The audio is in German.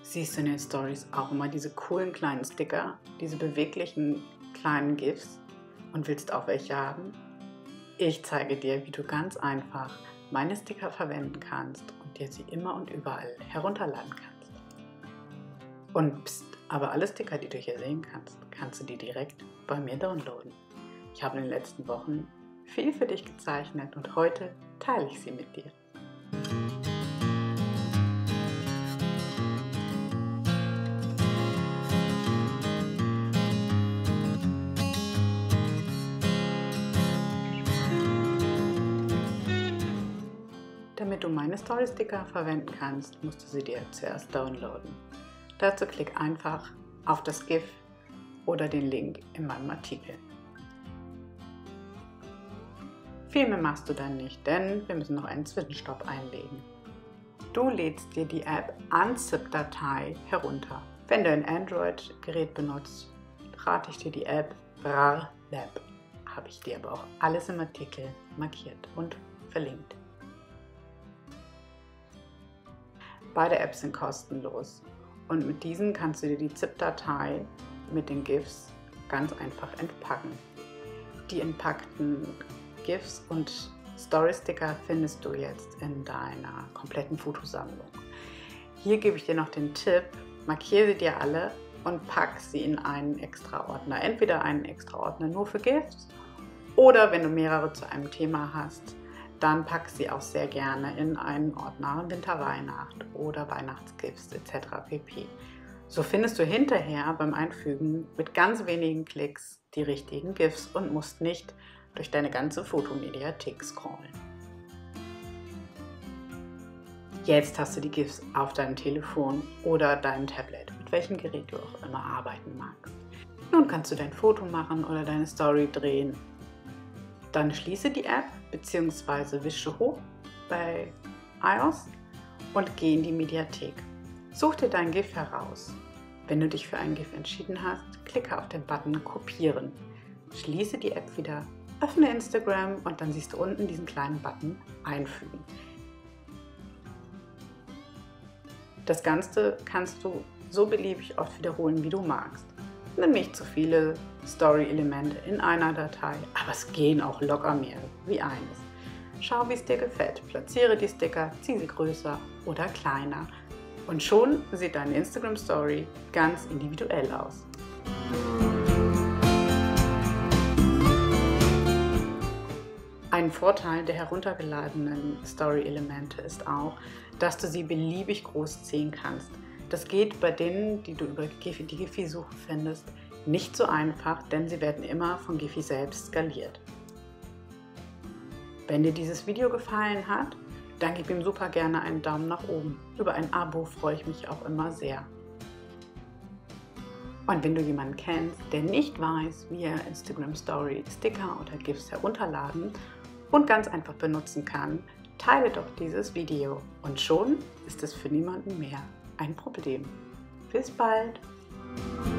Siehst du in den Stories auch immer diese coolen kleinen Sticker, diese beweglichen kleinen GIFs und willst auch welche haben? Ich zeige dir, wie du ganz einfach meine Sticker verwenden kannst und dir sie immer und überall herunterladen kannst. Und pst, aber alle Sticker, die du hier sehen kannst, kannst du dir direkt bei mir downloaden. Ich habe in den letzten Wochen viel für dich gezeichnet und heute teile ich sie mit dir. Damit du meine Story-Sticker verwenden kannst, musst du sie dir zuerst downloaden. Dazu klick einfach auf das GIF oder den Link in meinem Artikel. Viel mehr machst du dann nicht, denn wir müssen noch einen Zwischenstopp einlegen. Du lädst dir die App Unzip-Datei herunter. Wenn du ein Android-Gerät benutzt, rate ich dir die App BrarLab. Habe ich dir aber auch alles im Artikel markiert und verlinkt. Beide Apps sind kostenlos und mit diesen kannst du dir die ZIP-Datei mit den GIFs ganz einfach entpacken. Die entpackten GIFs und Story-Sticker findest du jetzt in deiner kompletten Fotosammlung. Hier gebe ich dir noch den Tipp, markiere sie dir alle und pack sie in einen Extra-Ordner. Entweder einen Extra-Ordner nur für GIFs oder wenn du mehrere zu einem Thema hast, dann pack sie auch sehr gerne in einen Ordner Winter-Weihnacht oder Weihnachtsgifts etc. pp. So findest du hinterher beim Einfügen mit ganz wenigen Klicks die richtigen GIFs und musst nicht durch deine ganze Fotomediathek scrollen. Jetzt hast du die GIFs auf deinem Telefon oder deinem Tablet, mit welchem Gerät du auch immer arbeiten magst. Nun kannst du dein Foto machen oder deine Story drehen. Dann schließe die App bzw. wische hoch bei iOS und geh in die Mediathek. Such dir dein GIF heraus. Wenn du dich für ein GIF entschieden hast, klicke auf den Button Kopieren. Schließe die App wieder, öffne Instagram und dann siehst du unten diesen kleinen Button Einfügen. Das Ganze kannst du so beliebig oft wiederholen, wie du magst. Nimm nicht zu viele Story-Elemente in einer Datei, aber es gehen auch locker mehr wie eines. Schau, wie es dir gefällt. Platziere die Sticker, zieh sie größer oder kleiner und schon sieht deine Instagram-Story ganz individuell aus. Ein Vorteil der heruntergeladenen Story-Elemente ist auch, dass du sie beliebig groß ziehen kannst. Das geht bei denen, die du über die Giphy-Suche findest, nicht so einfach, denn sie werden immer von Giphy selbst skaliert. Wenn dir dieses Video gefallen hat, dann gib ihm super gerne einen Daumen nach oben. Über ein Abo freue ich mich auch immer sehr. Und wenn du jemanden kennst, der nicht weiß, wie er Instagram Story, Sticker oder GIFs herunterladen und ganz einfach benutzen kann, teile doch dieses Video und schon ist es für niemanden mehr ein Problem. Bis bald!